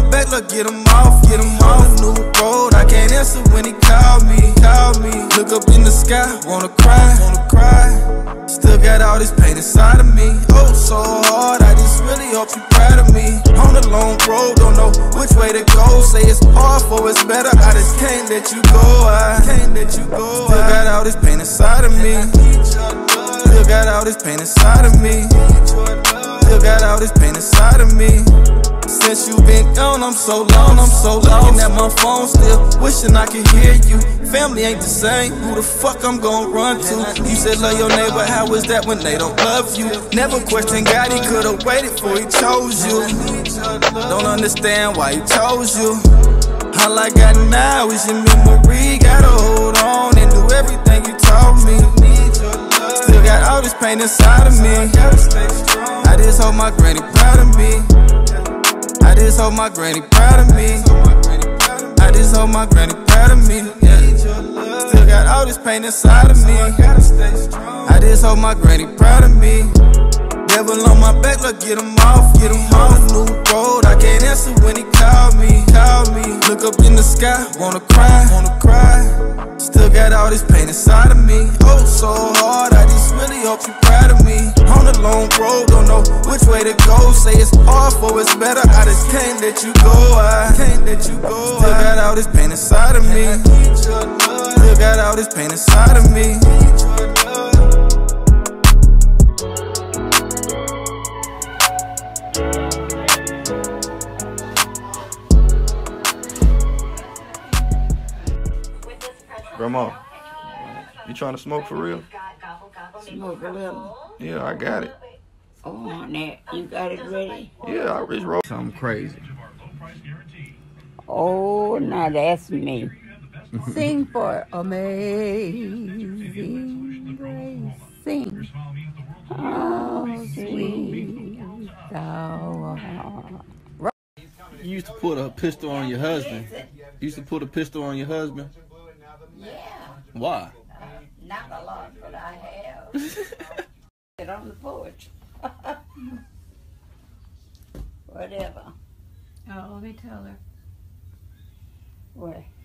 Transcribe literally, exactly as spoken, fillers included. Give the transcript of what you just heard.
back, look, get him off, get him off. New road, I can't answer when he call me, call me. Look up in the sky, wanna cry, wanna cry. Still got all this pain inside of me. Oh, so hard, I just really hope you proud of me. On the long road, don't know which way to go. Say it's hard, for it's better, I just can't let you go. I can't let you go. Still got all this pain inside of me. Still got all this pain inside of me. Still got all this pain inside of me. Since you been gone, I'm so long, I'm so long. Looking at my phone still, wishing I could hear you. Family ain't the same, who the fuck I'm gon' run to? You said love your neighbor, how is that when they don't love you? Never questioned God, he could've waited before he chose you. Don't understand why he chose you. All I got now is your memory. Gotta hold on and do everything you told me. Still got all this pain inside of me. I just hope my granny proud of me. I just hope my granny proud of me. I just hope my granny proud of me. Yeah. Still got all this pain inside of me. I just hope my granny proud of me. Devil on my back, look, get him off, get him off. New road, I can't answer when he call me, call me. Look up in the sky, wanna cry, wanna cry. Still got all this pain inside of me. Oh, so hard, I just really hope you proud of me. On the long road, don't know which way to go. Say it's hard, for it's better, I just can't let you go. I can't let you go. Still got all this pain inside of me. Still got all this pain inside of me. Grandma, you trying to smoke for real? Smoke a little. Yeah, I got it. Oh, now you got it ready? Yeah, I just wrote something crazy. Oh, now that's me. Sing for Amazing Grace. Sing. Oh, sweet thou art. You used to put a pistol on your husband. You used to put a pistol on your husband? Yeah. Why? Uh, not a lot, but I have. Get on the porch. Whatever. Oh, let me tell her. What?